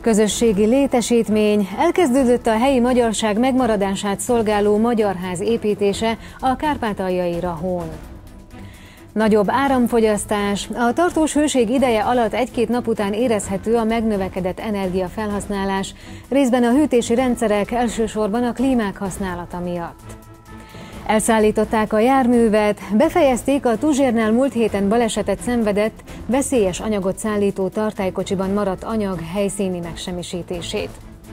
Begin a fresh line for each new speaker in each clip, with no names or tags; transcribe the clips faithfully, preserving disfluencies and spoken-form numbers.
Közösségi létesítmény, elkezdődött a helyi magyarság megmaradását szolgáló magyarház építése a kárpátaljai Rahón. Nagyobb áramfogyasztás, a tartós hőség ideje alatt egy-két nap után érezhető a megnövekedett energiafelhasználás, részben a hűtési rendszerek, elsősorban a klímák használata miatt. Elszállították a járművet, befejezték a Tuzsérnál múlt héten balesetet szenvedett, veszélyes anyagot szállító tartálykocsiban maradt anyag helyszíni megsemmisítését.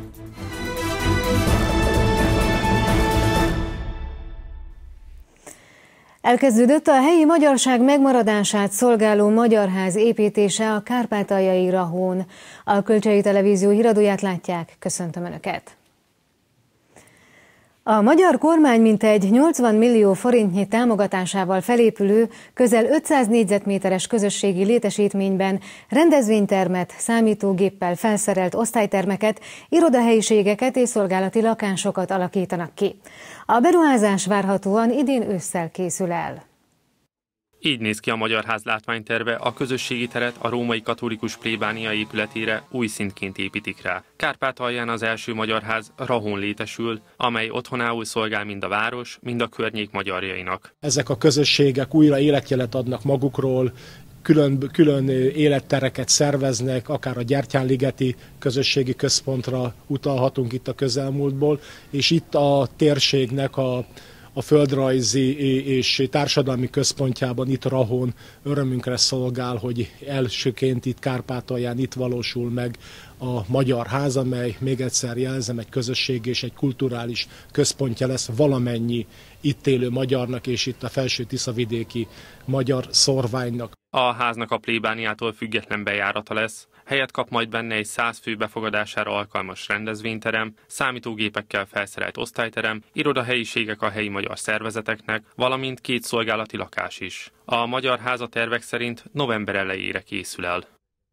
Elkezdődött a helyi magyarság megmaradását szolgáló magyarház építése a kárpátaljai Rahón. A Kölcsei Televízió híradóját látják, köszöntöm Önöket! A magyar kormány mintegy nyolcvan millió forintnyi támogatásával felépülő, közel ötszáz négyzetméteres közösségi létesítményben rendezvénytermet, számítógéppel felszerelt osztálytermeket, irodahelyiségeket és szolgálati lakásokat alakítanak ki. A beruházás várhatóan idén ősszel készül el.
Így néz ki a Magyarház látványterve, a közösségi teret a római katolikus plébánia épületére új szintként építik rá. Kárpátalján az első magyarház Rahón létesül, amely otthonául szolgál mind a város, mind a környék magyarjainak.
Ezek a közösségek újra életjelet adnak magukról, külön, külön élettereket szerveznek, akár a Gyertyánligeti közösségi központra utalhatunk itt a közelmúltból, és itt a térségnek a a földrajzi és társadalmi központjában, itt Rahón örömünkre szolgál, hogy elsőként itt Kárpátalján itt valósul meg a Magyar Ház, amely, még egyszer jelzem, egy közösség és egy kulturális központja lesz valamennyi itt élő magyarnak és itt a Felső-Tiszavidéki magyar szorványnak.
A háznak a plébániától független bejárata lesz, helyet kap majd benne egy száz fő befogadására alkalmas rendezvényterem, számítógépekkel felszerelt osztályterem, irodahelyiségek a helyi magyar szervezeteknek, valamint két szolgálati lakás is. A Magyar Ház a tervek szerint november elejére készül el.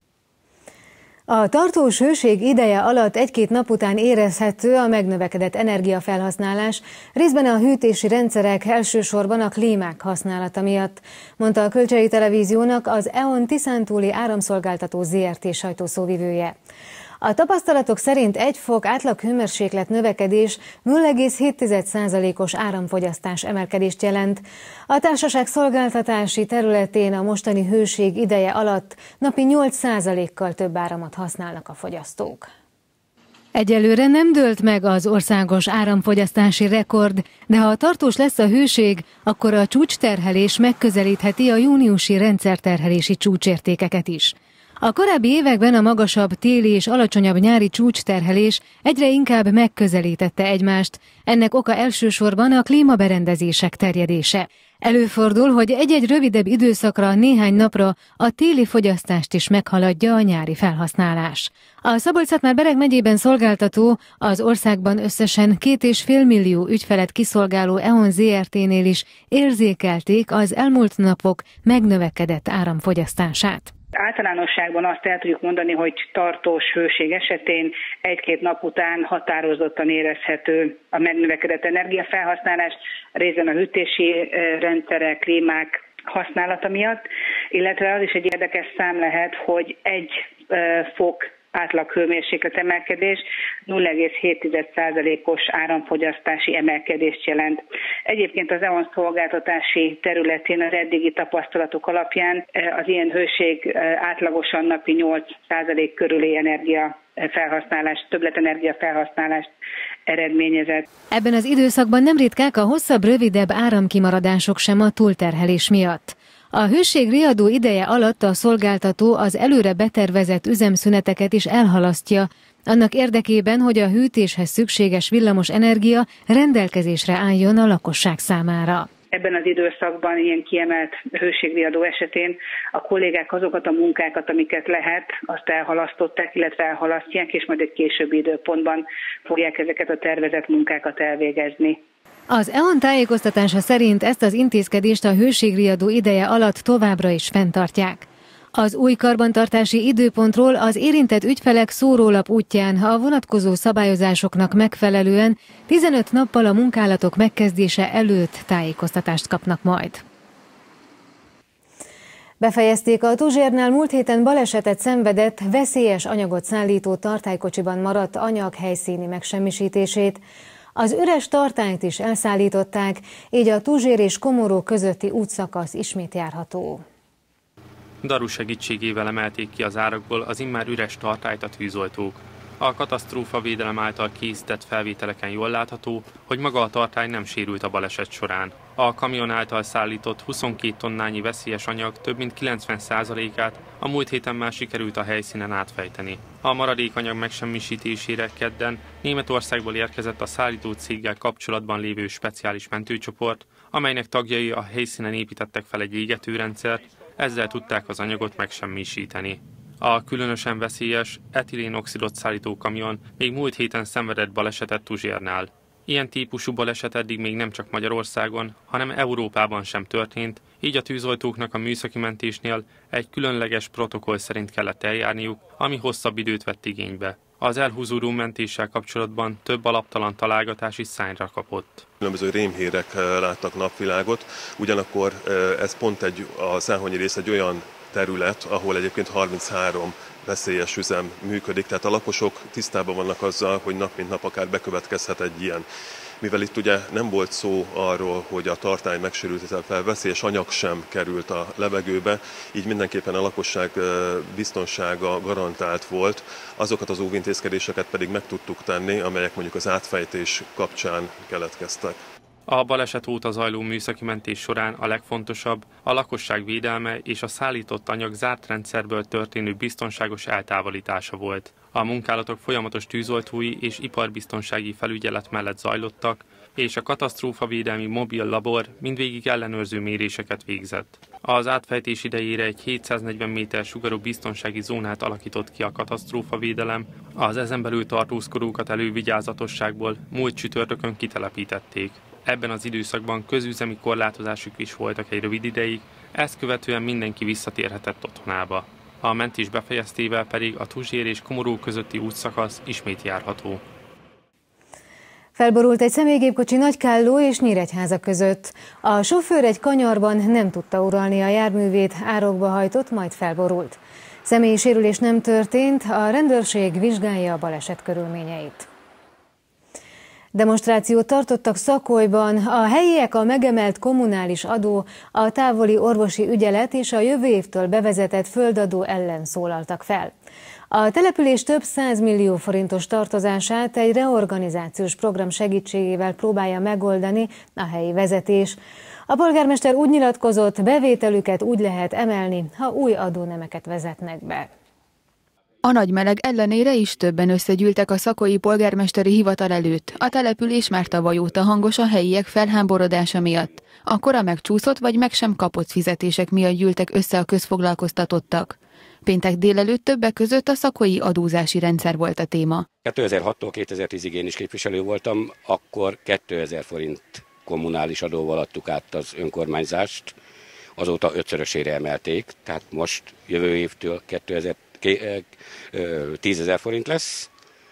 A tartós hőség ideje alatt egy-két nap után érezhető a megnövekedett energiafelhasználás, részben a hűtési rendszerek, elsősorban a klímák használata miatt, mondta a Kölcsei Televíziónak az é o en Tiszántúli Áramszolgáltató zé er té sajtószóvivője. A tapasztalatok szerint egy fok átlag hőmérséklet növekedés nulla egész hét százalékos áramfogyasztás emelkedést jelent. A társaság szolgáltatási területén a mostani hőség ideje alatt napi nyolc százalékkal több áramot használnak a fogyasztók. Egyelőre nem dőlt meg az országos áramfogyasztási rekord, de ha tartós lesz a hőség, akkor a csúcsterhelés megközelítheti a júniusi rendszerterhelési csúcsértékeket is. A korábbi években a magasabb téli és alacsonyabb nyári csúcsterhelés egyre inkább megközelítette egymást. Ennek oka elsősorban a klímaberendezések terjedése. Előfordul, hogy egy-egy rövidebb időszakra, néhány napra a téli fogyasztást is meghaladja a nyári felhasználás. A Szabolcs-Szatmár-Bereg megyében szolgáltató, az országban összesen két és fél millió ügyfelet kiszolgáló é o en zé er té-nél is érzékelték az elmúlt napok megnövekedett áramfogyasztását.
Általánosságban azt el tudjuk mondani, hogy tartós hőség esetén egy-két nap után határozottan érezhető a megnövekedett energiafelhasználás, részben a hűtési rendszerek, klímák használata miatt, illetve az is egy érdekes szám lehet, hogy egy fok átlag hőmérséklet emelkedés nulla egész hét százalékos áramfogyasztási emelkedést jelent. Egyébként az é o en szolgáltatási területén az eddigi tapasztalatok alapján az ilyen hőség átlagosan napi nyolc százalék körüli energiafelhasználást, többletenergia felhasználást eredményezett.
Ebben az időszakban nem ritkák a hosszabb, rövidebb áramkimaradások sem a túlterhelés miatt. A hőség riadó ideje alatt a szolgáltató az előre betervezett üzemszüneteket is elhalasztja, annak érdekében, hogy a hűtéshez szükséges villamos energia rendelkezésre álljon a lakosság számára.
Ebben az időszakban, ilyen kiemelt hőségriadó esetén a kollégák azokat a munkákat, amiket lehet, azt elhalasztották, illetve elhalasztják, és majd egy későbbi időpontban fogják ezeket a tervezett munkákat elvégezni.
Az é o en tájékoztatása szerint ezt az intézkedést a hőségriadó ideje alatt továbbra is fenntartják. Az új karbantartási időpontról az érintett ügyfelek szórólap útján a vonatkozó szabályozásoknak megfelelően tizenöt nappal a munkálatok megkezdése előtt tájékoztatást kapnak majd. Befejezték a Tuzsérnál múlt héten balesetet szenvedett, veszélyes anyagot szállító tartálykocsiban maradt anyag helyszíni megsemmisítését. Az üres tartályt is elszállították, így a Tuzsér és Komoró közötti útszakasz ismét járható.
Daru segítségével emelték ki az árakból az immár üres tartályt a tűzoltók. A katasztrófavédelem által készített felvételeken jól látható, hogy maga a tartály nem sérült a baleset során. A kamion által szállított huszonkét tonnányi veszélyes anyag több mint kilencven százalékát a múlt héten már sikerült a helyszínen átfejteni. A maradék anyag megsemmisítésére kedden Németországból érkezett a szállító céggel kapcsolatban lévő speciális mentőcsoport, amelynek tagjai a helyszínen építettek fel egy égetőrendszert, ezzel tudták az anyagot megsemmisíteni. A különösen veszélyes etilénoxidot szállító kamion még múlt héten szenvedett balesetet Tuzsérnál. Ilyen típusú baleset eddig még nem csak Magyarországon, hanem Európában sem történt, így a tűzoltóknak a műszaki mentésnél egy különleges protokoll szerint kellett eljárniuk, ami hosszabb időt vett igénybe. Az elhúzódó mentéssel kapcsolatban több alaptalan találgatás is szárnyra kapott.
Különböző rémhírek láttak napvilágot, ugyanakkor ez pont egy, a Száhonyi rész egy olyan terület, ahol egyébként harminchárom veszélyes üzem működik, tehát a lakosok tisztában vannak azzal, hogy nap mint nap akár bekövetkezhet egy ilyen. Mivel itt ugye nem volt szó arról, hogy a tartály megsérültével veszélyes anyag sem került a levegőbe, így mindenképpen a lakosság biztonsága garantált volt, azokat az óvintézkedéseket pedig meg tudtuk tenni, amelyek mondjuk az átfejtés kapcsán keletkeztek.
A baleset óta zajló műszaki mentés során a legfontosabb a lakosság védelme és a szállított anyag zárt rendszerből történő biztonságos eltávolítása volt. A munkálatok folyamatos tűzoltói és iparbiztonsági felügyelet mellett zajlottak, és a katasztrófavédelmi mobil labor mindvégig ellenőrző méréseket végzett. Az átfejtés idejére egy hétszáznegyven méter sugarú biztonsági zónát alakított ki a katasztrófavédelem, az ezen belül tartózkodókat elővigyázatosságból múlt csütörtökön kitelepítették. Ebben az időszakban közüzemi korlátozások is voltak egy rövid ideig, ezt követően mindenki visszatérhetett otthonába. A mentés befejeztével pedig a Tuzsér és Komoró közötti útszakasz ismét járható.
Felborult egy személygépkocsi Nagykálló és Nyíregyháza között. A sofőr egy kanyarban nem tudta uralni a járművét, árokba hajtott, majd felborult. Személyi sérülés nem történt, a rendőrség vizsgálja a baleset körülményeit. Demonstrációt tartottak Szakolyban. A helyiek a megemelt kommunális adó, a távoli orvosi ügyelet és a jövő évtől bevezetett földadó ellen szólaltak fel. A település több százmillió forintos tartozását egy reorganizációs program segítségével próbálja megoldani a helyi vezetés. A polgármester úgy nyilatkozott, bevételüket úgy lehet emelni, ha új adónemeket vezetnek be.
A nagy meleg ellenére is többen összegyűltek a szakói polgármesteri hivatal előtt. A település már tavaly óta hangos a helyiek felháborodása miatt. A kora megcsúszott vagy meg sem kapott fizetések miatt gyűltek össze a közfoglalkoztatottak. Péntek délelőtt többek között a szakói adózási rendszer volt a téma.
kétezer-hattól kétezer-tízig én is képviselő voltam, akkor kétezer forint kommunális adóval adtuk át az önkormányzást, azóta ötszörösére emelték, tehát most jövő évtől tízezer forint lesz.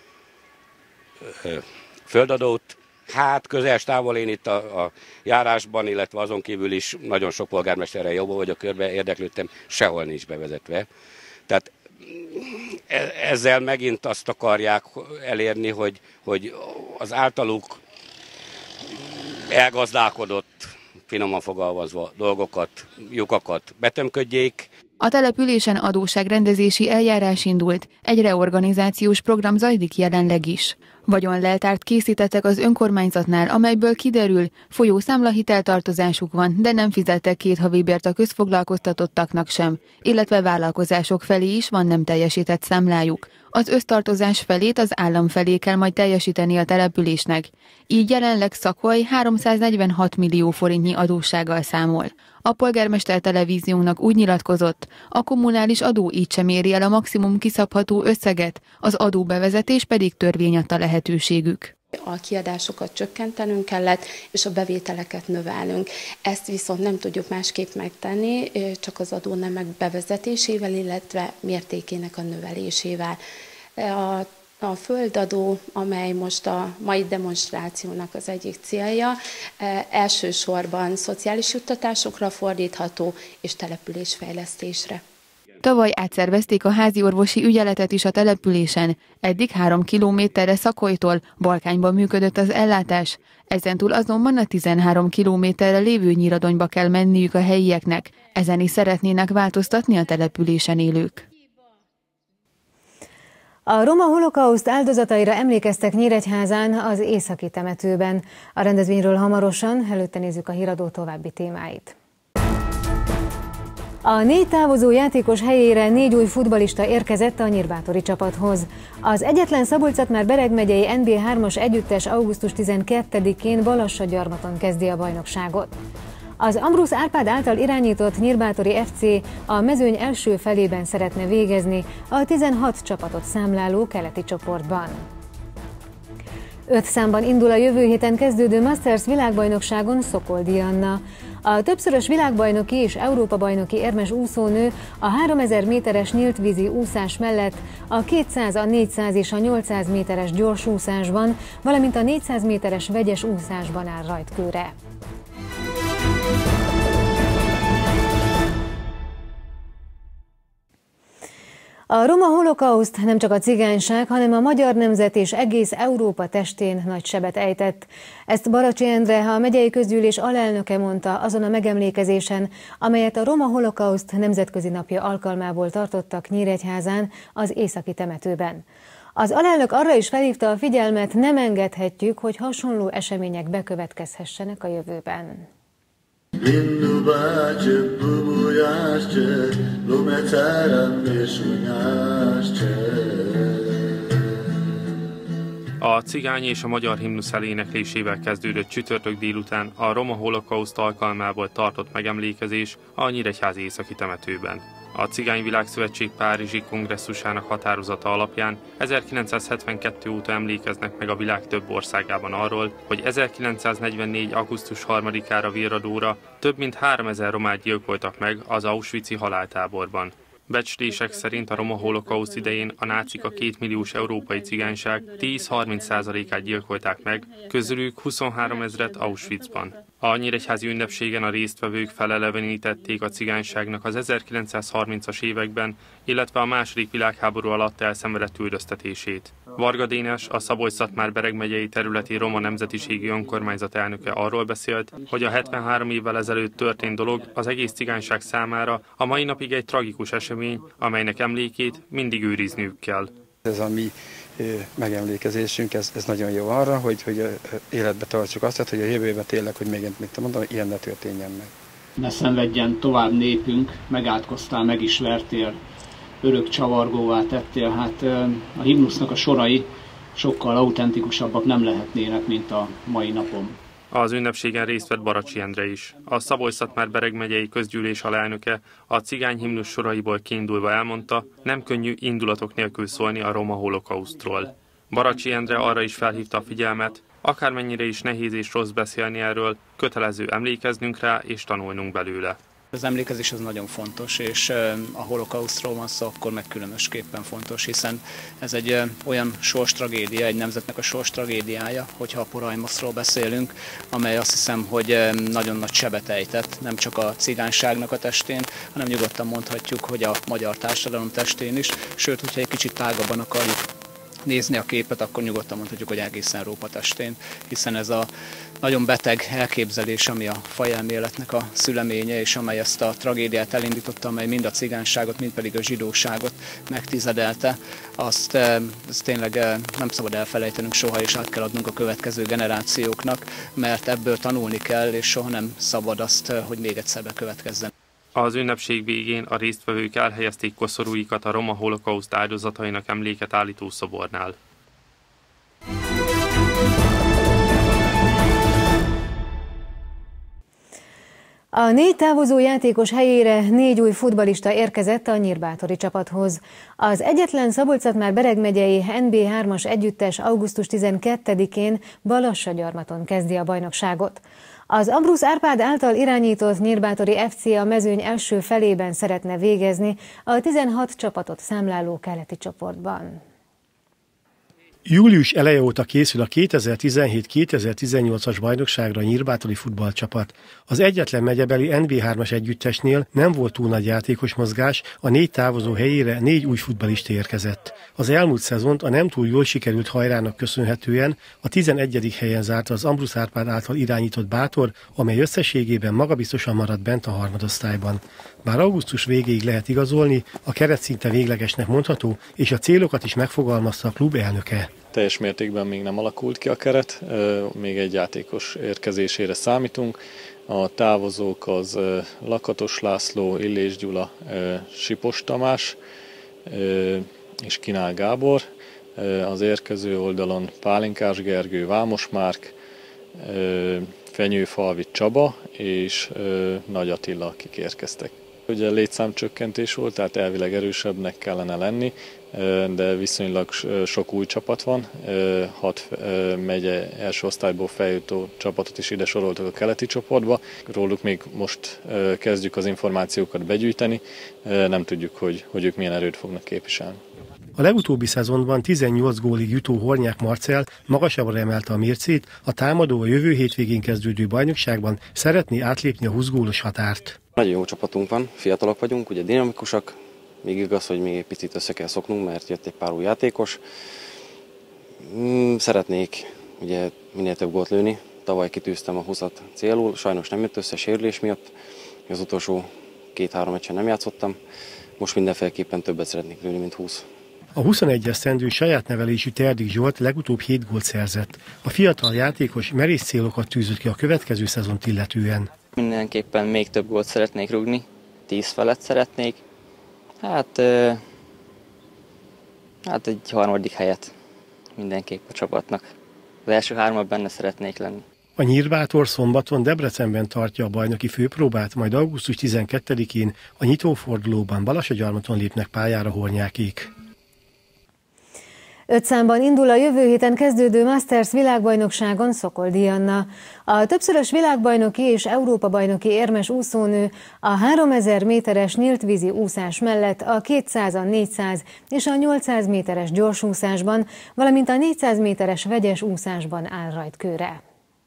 Földadót, hát közel távol én itt a, a járásban, illetve azon kívül is nagyon sok polgármesterrel jobban vagyok körbe, érdeklődtem, sehol nincs bevezetve. Tehát ezzel megint azt akarják elérni, hogy, hogy az általuk elgazdálkodott, finoman fogalmazva dolgokat, lyukakat betömködjék.
A településen adósságrendezési eljárás indult, egy reorganizációs program zajlik jelenleg is. Vagyonleltárt készítettek az önkormányzatnál, amelyből kiderül, folyószámlahiteltartozásuk van, de nem fizettek két havi bért a közfoglalkoztatottaknak sem, illetve vállalkozások felé is van nem teljesített számlájuk. Az össztartozás felét az állam felé kell majd teljesíteni a településnek. Így jelenleg Szakoly háromszáznegyvenhat millió forintnyi adóssággal számol. A polgármester televíziónak úgy nyilatkozott, a kommunális adó így sem éri el a maximum kiszabható összeget, az adóbevezetés pedig törvény adta lehetőségük.
A kiadásokat csökkentenünk kellett, és a bevételeket növelünk. Ezt viszont nem tudjuk másképp megtenni, csak az adónemek bevezetésével, illetve mértékének a növelésével. A A földadó, amely most a mai demonstrációnak az egyik célja, elsősorban szociális juttatásokra fordítható és településfejlesztésre.
Tavaly átszervezték a házi orvosi ügyeletet is a településen. Eddig három kilométerre Szakolytól, Balkányban működött az ellátás. Ezentúl azonban a tizenhárom kilométerre lévő Nyíradonyba kell menniük a helyieknek. Ezen is szeretnének változtatni a településen élők.
A roma holokauszt áldozataira emlékeztek Nyíregyházán az északi temetőben. A rendezvényről hamarosan, előtte nézzük a híradó további témáit. A négy távozó játékos helyére négy új futballista érkezett a nyírbátori csapathoz. Az egyetlen Szabolcs-Szatmár-Bereg megyei en bé hármas együttes augusztus tizenkettedikén Balassagyarmaton kezdi a bajnokságot. Az Ambrusz Árpád által irányított nyírbátori ef cé a mezőny első felében szeretne végezni a tizenhat csapatot számláló keleti csoportban. Öt számban indul a jövő héten kezdődő Masters világbajnokságon Szokoldi Anna. A többszörös világbajnoki és Európa-bajnoki érmes úszónő a háromezer méteres nyíltvízi úszás mellett a kétszáz, a négyszáz és a nyolcszáz méteres gyorsúszásban, valamint a négyszáz méteres vegyes úszásban áll rajtkőre. A roma holokauszt nem csak a cigányság, hanem a magyar nemzet és egész Európa testén nagy sebet ejtett. Ezt Baracsi Endre, a megyei közgyűlés alelnöke mondta azon a megemlékezésen, amelyet a roma holokauszt nemzetközi napja alkalmából tartottak Nyíregyházán, az északi temetőben. Az alelnök arra is felhívta a figyelmet, nem engedhetjük, hogy hasonló események bekövetkezhessenek a jövőben.
A cigány és a magyar himnusz eléneklésével kezdődött csütörtök délután a roma holokauszt alkalmából tartott megemlékezés a nyíregyházi északi temetőben. A Cigány Világszövetség párizsi kongresszusának határozata alapján ezerkilencszázhetvenkettő óta emlékeznek meg a világ több országában arról, hogy ezerkilencszáznegyvennégy. augusztus harmadikára virradóra több mint háromezer romát gyilkoltak meg az auschwitzi haláltáborban. Becslések szerint a roma holokauszt idején a nácik a kétmilliós európai cigányság tíz-harminc százalékát gyilkolták meg, közülük huszonháromezret Auschwitzban. A nyíregyházi ünnepségen a résztvevők felelevenítették a cigányságnak az ezerkilencszázharmincas években, illetve a második világháború alatt elszenvedett üldöztetését. Varga Dénes, a Szabolcs-Szatmár-Bereg megyei területi roma nemzetiségi önkormányzat elnöke arról beszélt, hogy a hetvenhárom évvel ezelőtt történt dolog az egész cigányság számára a mai napig egy tragikus esemény, amelynek emlékét mindig őrizniük kell.
Ez a mi megemlékezésünk, ez, ez nagyon jó arra, hogy, hogy életbe tartsuk azt, hogy a jövőben tényleg, hogy még mit mondom, ilyen ne történjen meg.
Ne szenvedjen tovább népünk, megátkoztál, meg is vertél, örök csavargóvá tettél. Hát a himnusznak a sorai sokkal autentikusabbak nem lehetnének, mint a mai napon.
Az ünnepségen részt vett Baracsi Endre is. A Szabolcs-Szatmár-Bereg megyei közgyűlés alelnöke a cigány himnusz soraiból kiindulva elmondta, nem könnyű indulatok nélkül szólni a roma holokausztról. Baracsi Endre arra is felhívta a figyelmet, akármennyire is nehéz és rossz beszélni erről, kötelező emlékeznünk rá és tanulnunk belőle.
Az emlékezés az nagyon fontos, és a holokausztról van szó, akkor meg különösképpen fontos, hiszen ez egy olyan sorstragédia, egy nemzetnek a sorstragédiája, hogyha a Porajmoszról beszélünk, amely azt hiszem, hogy nagyon nagy sebet ejtett, nem csak a cigányságnak a testén, hanem nyugodtan mondhatjuk, hogy a magyar társadalom testén is, sőt, hogyha egy kicsit tágabban akarjuk nézni a képet, akkor nyugodtan mondhatjuk, hogy egész Európa testén, hiszen ez a nagyon beteg elképzelés, ami a fajelméletnek a szüleménye, és amely ezt a tragédiát elindította, amely mind a cigányságot, mind pedig a zsidóságot megtizedelte, azt, azt tényleg nem szabad elfelejtenünk soha, és át kell adnunk a következő generációknak, mert ebből tanulni kell, és soha nem szabad azt, hogy még egyszer bekövetkezzen.
Az ünnepség végén a résztvevők elhelyezték koszorúikat a roma holokauszt áldozatainak emléket állító szobornál.
A négy távozó játékos helyére négy új futballista érkezett a nyírbátori csapathoz. Az egyetlen Szabolcs-Szatmár-Bereg megyei en bé hármas együttes augusztus tizenkettedikén Balassagyarmaton kezdi a bajnokságot. Az Ambrusz Árpád által irányított nyírbátori ef cé a mezőny első felében szeretne végezni a tizenhat csapatot számláló keleti csoportban.
Július eleje óta készül a kétezer-tizenhét kétezer-tizennyolcas bajnokságra a nyírbátori futballcsapat. Az egyetlen megyebeli en bé hármas együttesnél nem volt túl nagy játékos mozgás, a négy távozó helyére négy új futballista érkezett. Az elmúlt szezont a nem túl jól sikerült hajrának köszönhetően a tizenegyedik helyen zárta az Ambrus Árpád által irányított Bátor, amely összességében magabiztosan maradt bent a harmadosztályban. Bár augusztus végéig lehet igazolni, a keret szinte véglegesnek mondható, és a célokat is megfogalmazta a klub elnöke.
Teljes mértékben még nem alakult ki a keret, még egy játékos érkezésére számítunk. A távozók az Lakatos László, Illés Gyula, Sipos Tamás és Kinál Gábor. Az érkező oldalon Pálinkás Gergő, Vámos Márk, Fenyőfalvi Csaba és Nagy Attila, akik érkeztek. Ugye létszámcsökkentés volt, tehát elvileg erősebbnek kellene lenni, de viszonylag sok új csapat van. Hat megye első osztályból feljutó csapatot is ide soroltak a keleti csoportba. Róluk még most kezdjük az információkat begyűjteni, nem tudjuk, hogy, hogy ők milyen erőt fognak képviselni.
A legutóbbi szezonban tizennyolc gólig jutó Hornyák Marcell magasabbra emelte a mércét, a támadó a jövő hétvégén kezdődő bajnokságban szeretné átlépni a húsz gólos határt.
Nagyon jó csapatunk van, fiatalok vagyunk, ugye dinamikusak, még igaz, hogy még egy picit össze kell szoknunk, mert jött egy pár új játékos. Szeretnék ugye minél több gólt lőni, tavaly kitűztem a húszat célul, sajnos nem jött össze sérülés miatt, az utolsó két-három meccsen nem játszottam, most mindenféleképpen többet szeretnék lőni, mint húsz.
A huszonegy esztendő saját nevelésű Terdik Zsolt legutóbb hét gólt szerzett. A fiatal játékos merész célokat tűzött ki a következő szezont illetően.
Mindenképpen még több gólt szeretnék rúgni, tíz felett szeretnék. Hát, hát egy harmadik helyet mindenképp a csapatnak. Az első hármat benne szeretnék lenni.
A Nyírbátor szombaton Debrecenben tartja a bajnoki főpróbát, majd augusztus tizenkettedikén a nyitófordulóban Balassagyarmaton lépnek pályára Hornyákék.
Öt számban indul a jövő héten kezdődő Masters világbajnokságon Szokoldi Anna. A többszörös világbajnoki és Európa-bajnoki érmes úszónő a háromezer méteres nyíltvízi úszás mellett a kétszáz, a négyszáz és a nyolcszáz méteres gyorsúszásban, valamint a négyszáz méteres vegyes úszásban áll rajtkőre.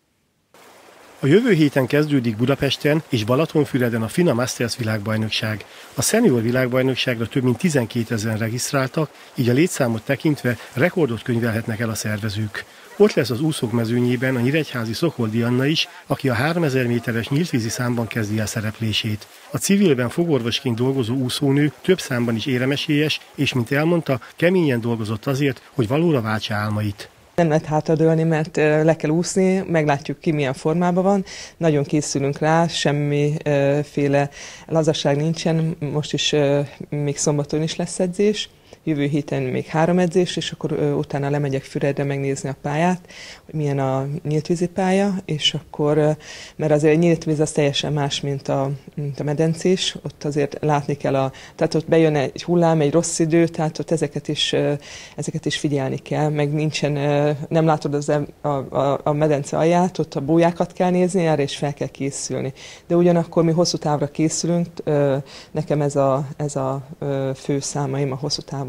A jövő héten kezdődik Budapesten és Balatonfüreden a FINA Masters világbajnokság. A szenior világbajnokságra több mint tizenkétezren regisztráltak, így a létszámot tekintve rekordot könyvelhetnek el a szervezők. Ott lesz az úszók mezőnyében a nyíregyházi Szokoldi Anna is, aki a háromezer méteres nyíltvízi számban kezdi el szereplését. A civilben fogorvosként dolgozó úszónő több számban is éremesélyes, és mint elmondta, keményen dolgozott azért, hogy valóra váltsa álmait.
Nem lehet hátradőlni, mert le kell úszni, meglátjuk ki milyen formában van, nagyon készülünk rá, semmiféle lazaság nincsen, most is még szombaton is lesz edzés, jövő héten még három edzés, és akkor utána lemegyek Füredre megnézni a pályát, hogy milyen a nyíltvízi pálya, és akkor, mert azért a nyíltvíz az teljesen más, mint a, mint a medencés, ott azért látni kell, a, tehát ott bejön egy hullám, egy rossz idő, tehát ott ezeket is, ezeket is figyelni kell, meg nincsen, nem látod az, a, a, a medence alját, ott a bójákat kell nézni, erre is fel kell készülni. De ugyanakkor mi hosszú távra készülünk, nekem ez a, ez a fő számaim, a hosszú távú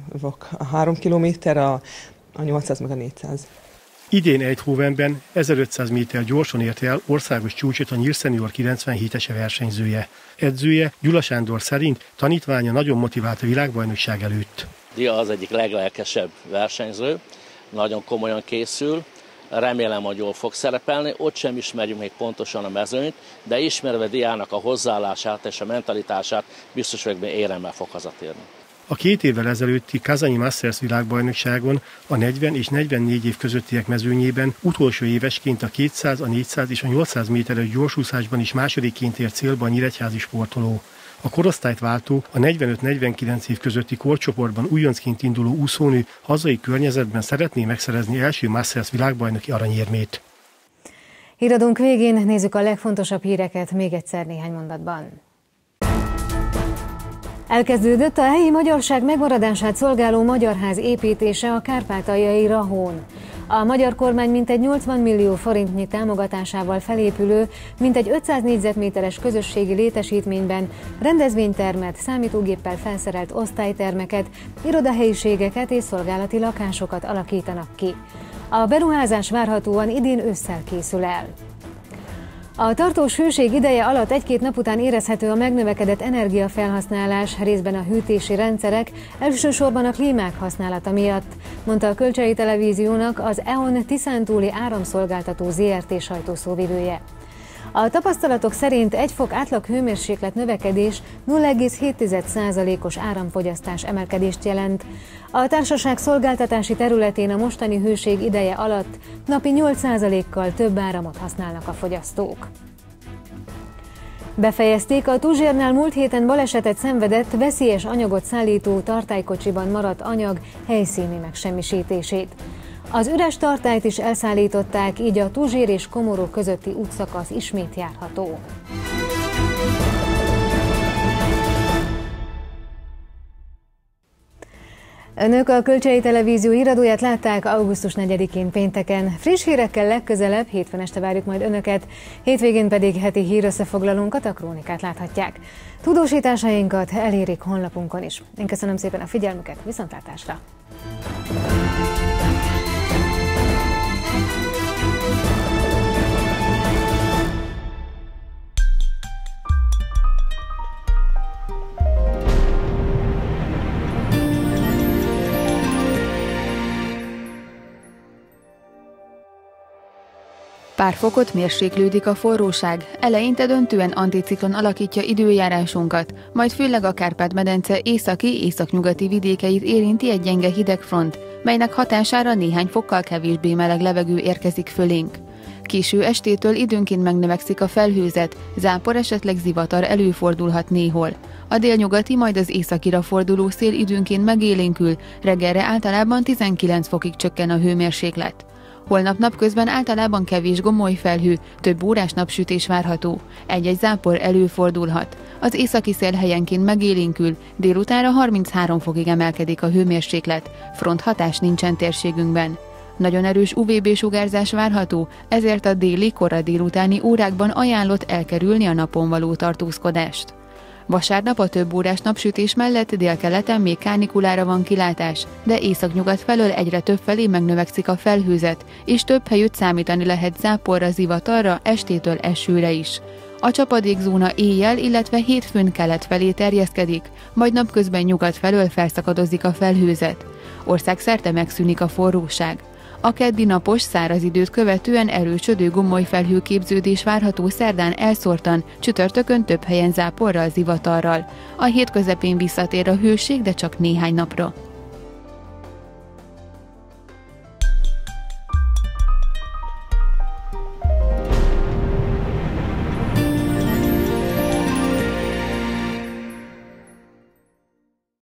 a három kilométer, a, a nyolcszáz meg a négyszáz.
Idén Eindhovenben ezerötszáz méter gyorsan érte el országos csúcsot a Nyír Senior kilencvenhétese versenyzője. Edzője, Gyula Sándor szerint tanítványa nagyon motivált a világbajnokság előtt.
Dia az egyik leglelkesebb versenyző, nagyon komolyan készül, remélem, hogy jól fog szerepelni, ott sem ismerjük még pontosan a mezőnyt, de ismerve Diának a hozzáállását és a mentalitását, biztos vagyok, hogy éremmel fog hazatérni.
A két évvel ezelőtti Kazanyi Masters világbajnokságon a negyven és negyvennégy év közöttiek mezőnyében utolsó évesként a kétszáz, a négyszáz és a nyolcszáz méteres gyorsúszásban is másodikként ért célba a nyíregyházi sportoló. A korosztályt váltó, a negyvenöt-negyvenkilenc év közötti korcsoportban újoncként induló úszónő hazai környezetben szeretné megszerezni első Masters világbajnoki aranyérmét.
Híradónk végén nézzük a legfontosabb híreket még egyszer néhány mondatban. Elkezdődött a helyi magyarság megmaradását szolgáló Magyarház építése a kárpátaljai Rahón. A magyar kormány mintegy nyolcvan millió forintnyi támogatásával felépülő, mintegy ötszáz négyzetméteres közösségi létesítményben rendezvénytermet, számítógéppel felszerelt osztálytermeket, irodahelyiségeket és szolgálati lakásokat alakítanak ki. A beruházás várhatóan idén ősszel készül el. A tartós hőség ideje alatt egy-két nap után érezhető a megnövekedett energiafelhasználás, részben a hűtési rendszerek, elsősorban a klímák használata miatt, mondta a Kölcsei Televíziónak az e on Tiszántúli Áramszolgáltató zé er té sajtószóvivője. A tapasztalatok szerint egy fok átlag hőmérséklet növekedés nulla egész hét százalékos áramfogyasztás emelkedést jelent. A társaság szolgáltatási területén a mostani hőség ideje alatt napi nyolc százalékkal több áramot használnak a fogyasztók. Befejezték a Tuzsérnál múlt héten balesetet szenvedett, veszélyes anyagot szállító tartálykocsiban maradt anyag helyszíni megsemmisítését. Az üres tartályt is elszállították, így a Tuzsér és Komorú közötti útszakasz ismét járható. Önök a Kölcsei Televízió híradóját látták augusztus negyedikén pénteken. Friss hírekkel legközelebb, hétfőn este várjuk majd Önöket, hétvégén pedig heti hírösszefoglalónkat, a Krónikát láthatják. Tudósításainkat elérik honlapunkon is. Én köszönöm szépen a figyelmüket, viszontlátásra!
Pár fokot mérséklődik a forróság, eleinte döntően anticiklon alakítja időjárásunkat, majd főleg a Kárpát-medence északi, északnyugati vidékeit érinti egy gyenge hidegfront, melynek hatására néhány fokkal kevésbé meleg levegő érkezik fölénk. Késő estétől időnként megnövekszik a felhőzet, zápor, esetleg zivatar előfordulhat néhol. A délnyugati, majd az északira forduló szél időnként megélénkül, reggelre általában tizenkilenc fokig csökken a hőmérséklet. Holnap napközben általában kevés gomoly felhő, több órás napsütés várható. Egy-egy zápor előfordulhat. Az északi szél helyenként megélénkül, délutánra harminchárom fokig emelkedik a hőmérséklet, fronthatás nincsen térségünkben. Nagyon erős u vé bé-sugárzás várható, ezért a déli, kora délutáni órákban ajánlott elkerülni a napon való tartózkodást. Vasárnap a több órás napsütés mellett délkeleten még kánikulára van kilátás, de északnyugat felől egyre több felé megnövekszik a felhőzet, és több helyütt számítani lehet záporra, zivatarra, estétől esőre is. A csapadékzóna éjjel, illetve hétfőn kelet felé terjeszkedik, majd napközben nyugat felől felszakadozik a felhőzet. Országszerte megszűnik a forróság. A keddi napos, száraz időt követően erősödő gomoly felhőképződés várható szerdán elszórtan, csütörtökön több helyen záporral, zivatarral. A hét közepén visszatér a hőség, de csak néhány napra.